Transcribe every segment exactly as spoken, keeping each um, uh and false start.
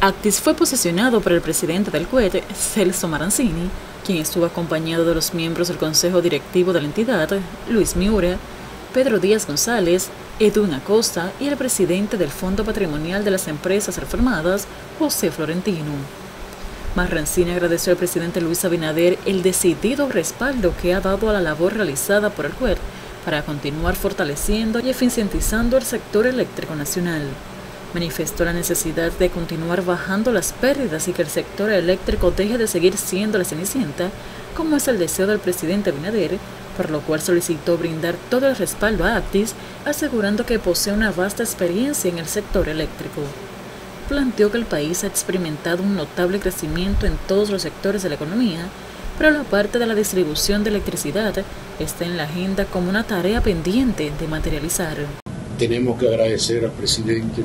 Actis fue posesionado por el presidente del C U E T, Celso Maranzini, quien estuvo acompañado de los miembros del Consejo Directivo de la entidad, Luis Miura, Pedro Díaz González, Edwin Acosta y el presidente del Fondo Patrimonial de las Empresas Reformadas, José Florentino. Maranzini agradeció al presidente Luis Abinader el decidido respaldo que ha dado a la labor realizada por el C U E T para continuar fortaleciendo y eficientizando el sector eléctrico nacional. Manifestó la necesidad de continuar bajando las pérdidas y que el sector eléctrico deje de seguir siendo la cenicienta, como es el deseo del presidente Abinader, por lo cual solicitó brindar todo el respaldo a Actis, asegurando que posee una vasta experiencia en el sector eléctrico. Planteó que el país ha experimentado un notable crecimiento en todos los sectores de la economía, pero la parte de la distribución de electricidad está en la agenda como una tarea pendiente de materializar. Tenemos que agradecer al presidente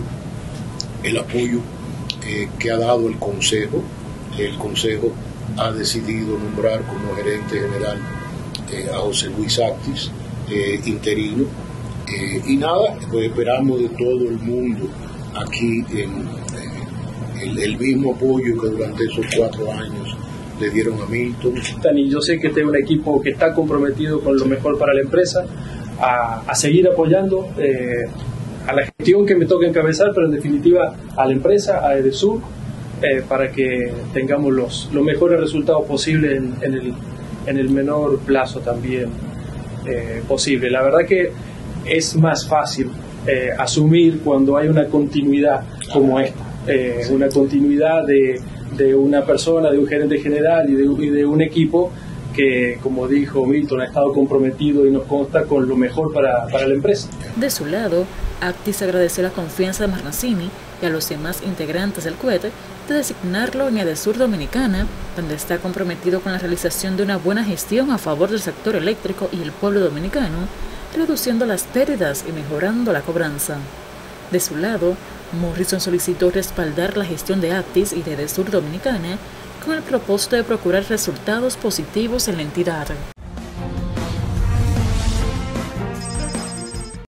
el apoyo eh, que ha dado el Consejo. El Consejo ha decidido nombrar como gerente general eh, a José Luis Actis, eh, interino, eh, y nada, pues esperamos de todo el mundo aquí en, eh, el, el mismo apoyo que durante esos cuatro años le dieron a Milton. Y yo sé que este es un equipo que está comprometido con lo mejor para la empresa, a, a seguir apoyando eh, a la gestión que me toca encabezar, pero en definitiva a la empresa, a Edesur, eh, para que tengamos los, los mejores resultados posibles en, en, el, en el menor plazo también eh, posible. La verdad que es más fácil eh, asumir cuando hay una continuidad como esta, eh, una continuidad de, de una persona, de un gerente general y de, y de un equipo que, como dijo Milton, ha estado comprometido y nos consta con lo mejor para, para la empresa. De su lado, Actis agradeció la confianza de Maranzini y a los demás integrantes del C U E T de designarlo en Edesur Dominicana, donde está comprometido con la realización de una buena gestión a favor del sector eléctrico y el pueblo dominicano, reduciendo las pérdidas y mejorando la cobranza. De su lado, Morrison solicitó respaldar la gestión de Actis y de Edesur Dominicana con el propósito de procurar resultados positivos en la entidad.